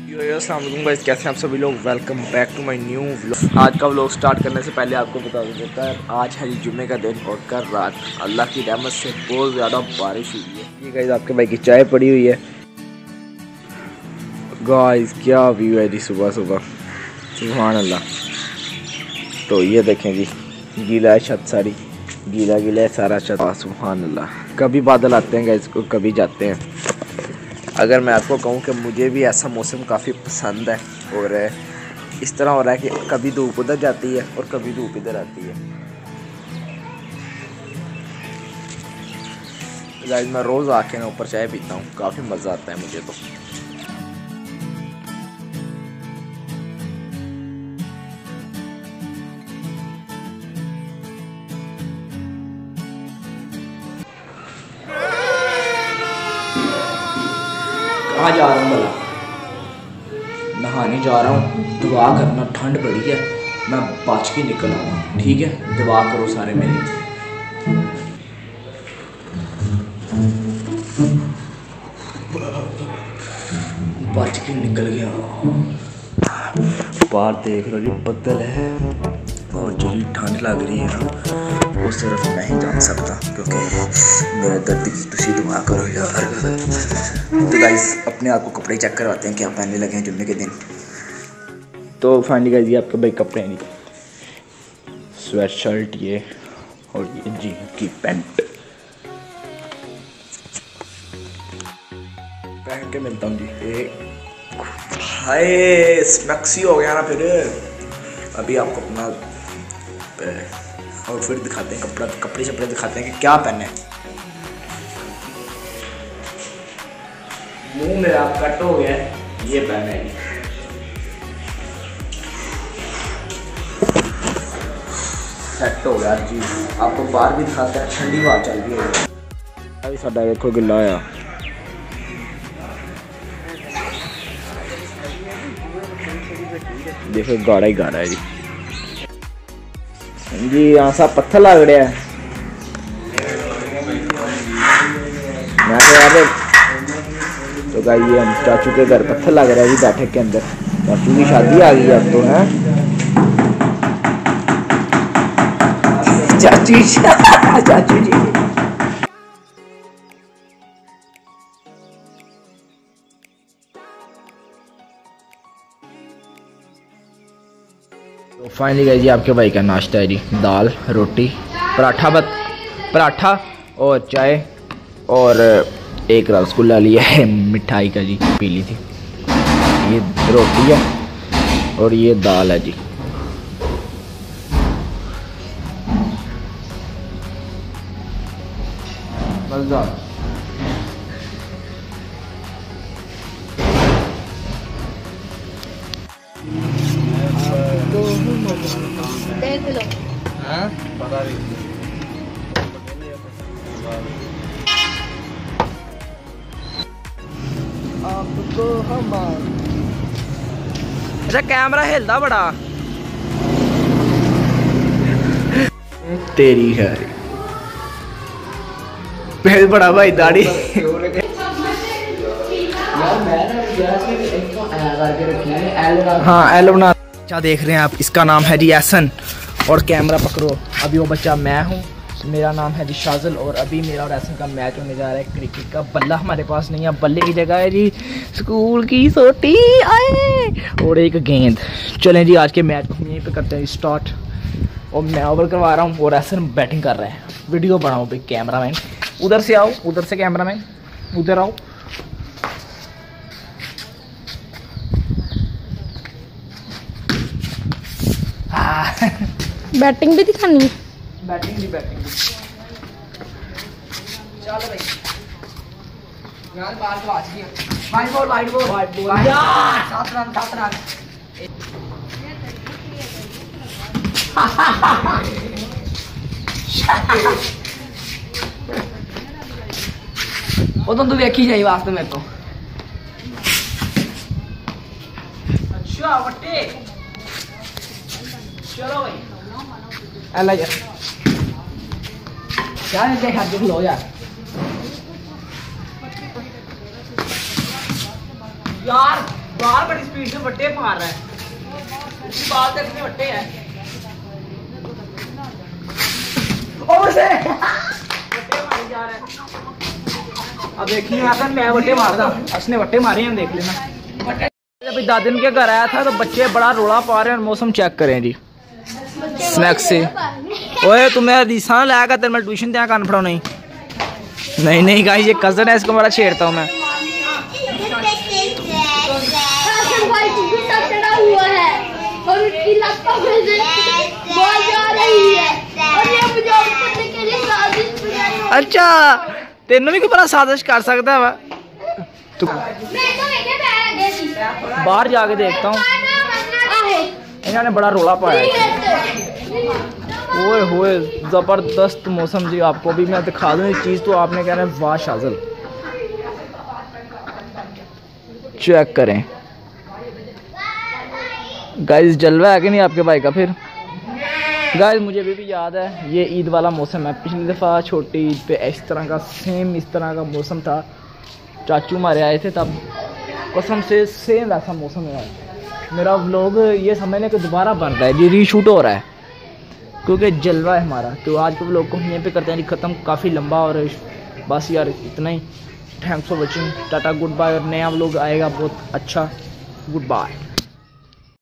अस्सलाम वालेकुम गाइस, कैसे हैं आप सभी लोग। Welcome back to my new vlog. आज का व्लॉग स्टार्ट करने से पहले आपको बता देता है, आज है जुम्मे का दिन और कल रात अल्लाह की रहमत से बहुत ज़्यादा बारिश हुई है। ये गाइस आपके भाई की चाय पड़ी हुई है। गाइस क्या व्यू है जी सुबह सुबह, सुभान अल्लाह। तो ये देखें जी, गीला है छत सारी, गीला है सारा छत, सुभान अल्लाह। कभी बादल आते हैं गाइस को, कभी जाते हैं। अगर मैं आपको कहूँ कि मुझे भी ऐसा मौसम काफ़ी पसंद है और इस तरह हो रहा है कि कभी धूप उधर जाती है और कभी धूप इधर आती है। गाइस मैं रोज़ आके ना ऊपर चाय पीता हूँ, काफ़ी मज़ा आता है मुझे तो। कहाँ जा रहा हूँ भला? नहाने जा रहा हूँ। दुआ करना, ठंड बड़ी है, मैं बच के निकल आऊँगा, ठीक है? दुआ करो सारे मेरी। बच के निकल गया। बाहर देख लो जी, बदल है और जो ठंड लग रही है ना, उस तरफ नहीं जा सकता क्योंकि मेरे दर्द की तुसी दुआ करो यार। तो गाइस अपने आप को कपड़े चेक करवाते हैं क्या पहनने लगे हैं जुम्मे के दिन। तो फाइनली गाइस ये आपके भाई कपड़े हैं, स्वेट शर्ट ये और ये जीन की पैंट पहन के मिलता हूँ जी। हाय स्मैक्सी हो गया ना फिर। अभी आपको अपना आउटफिट दिखाते हैं, कपड़े शपड़े दिखाते हैं कि क्या पहने। मुंह मेरा कट हो गया, ये पहने है। सेट हो गया जी। आपको बाहर भी दिखाते हैं, ठंडी हवा चल रही है। अभी साडा देखो गिला आया। देखो गाढ़ा ही गाढ़ा है जी। जी यहाँ सब पत्थर लग रहा है। तो गाइस ये हम चाचू के घर पत्थर लग रहा है जी, बैठक के अंदर। चाचू की शादी आ गई अब तो है। चाचू जी तो फाइनली गाइस जी आपके भाई का नाश्ता है जी, दाल रोटी पराठा और चाय और एक रसगुल्ला लिया है मिठाई का जी, पी ली थी। ये रोटी है और ये दाल है जी। मज़ेदार। देख लो। हाँ? पता नहीं। आपको अच्छा कैमरा हिलदा बड़ा। तेरी है पहले बड़ा भाई दाढ़ी। हाँ एल बना। बच्चा देख रहे हैं आप, इसका नाम है जी एहसन और कैमरा पकड़ो। अभी वो बच्चा मैं हूँ, मेरा नाम है जी शाज़ल और अभी मेरा और एहसन का मैच होने जा रहा है क्रिकेट का। बल्ला हमारे पास नहीं है, बल्ले की जगह है जी स्कूल की सोटी आए और एक गेंद। चलें जी आज के मैच को यहीं पे करते हैं स्टार्ट। और मैं ओवर करवा रहा हूँ और एहसन बैटिंग कर रहे हैं। वीडियो बनाओ भाई कैमरामैन, उधर से आओ, उधर से कैमरामैन उधर आओ। बैटिंग भी दिखानी है। बैटिंग भी चलो भाई यार, बाल तो आज गया। वाइट बॉल यार, 7 रन। वो तो तू देखी जाए वास्तव में तो। अच्छा वट्टे चलो भाई अल्लाह यार क्या देखा देख लो यार। यार बाहर बड़ी स्पीड से वट्टे मार रहा है, उसकी बात देखने वट्टे है। और से वट्टे मारे जा रहा है। अब देखिए आसन मैं वट्टे मारदा, उसने वट्टे मारे हैं, देख लेना। जब दादिन के घर आया था तो बच्चे बड़ा रोला पा रहे हैं। और मौसम चेक करें जी स्नैक्स से। ओए तुम्हें हदीसा लाया तेरे मैं ट्यूशन दिया कान पढ़ाओ। नहीं नहीं गाइस, ये कजन है, इसको बड़ा छेड़ता हूँ मैं। और उसकी लत्ता में से बहुत जा रही है और ये मुझे ऊपर के लिए साजिश बनाई। अच्छा तेनों भी कोई बड़ा साजिश कर सकता है तू। बाहर जाके देखता हूँ, इन्होंने बड़ा रोला पाया। ओए होए जबरदस्त मौसम जी। आपको भी मैं दिखा दूँ एक चीज, तो आपने कहना है वाह शाज़ल। चेक करें गाइस, जलवा है कि नहीं आपके भाई का। फिर गाइस मुझे भी याद है, ये ईद वाला मौसम है। पिछली दफ़ा छोटी ईद पे इस तरह का सेम इस तरह का मौसम था। चाचू हमारे आए थे तब, कसम से सेम वैसा मौसम है। मेरा व्लॉग ये समझने को दोबारा बन रहा है, ये रीशूट हो रहा है क्योंकि जलवा है हमारा। तो आज के व्लॉग को यहीं पे करते हैं ख़त्म, काफ़ी लंबा। और बस यार इतना ही। Thanks for watching, tata good bye. और नया व्लॉग आएगा बहुत अच्छा। Good bye.